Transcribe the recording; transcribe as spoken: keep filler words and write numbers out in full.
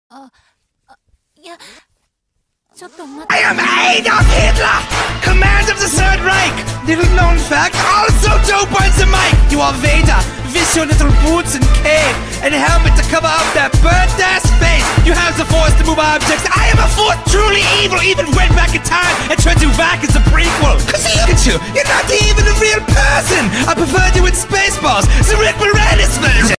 あ、あ、いや、ちょっと待って。 I am Adolf Hitler, commander of the Third Reich. Little known fact, also dope on the mic. You are Vader, with your little boots and cape and helmet to cover up that burnt ass face. You have the force to move objects. I am a force truly evil. Even went back in time and tried to back as a prequel. Cause look at you, you're not even a real person. I preferred you in Spaceballs, the Rick Moranis version.